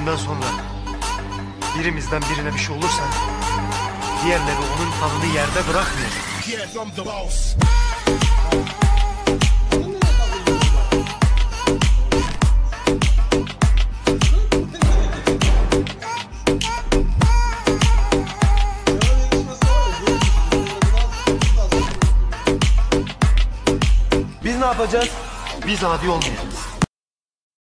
bugünden sonra birimizden birine bir şey olursa diğerleri onun kanını yerde bırakmıyor. Biz ne yapacağız? Biz adi olmayacağız.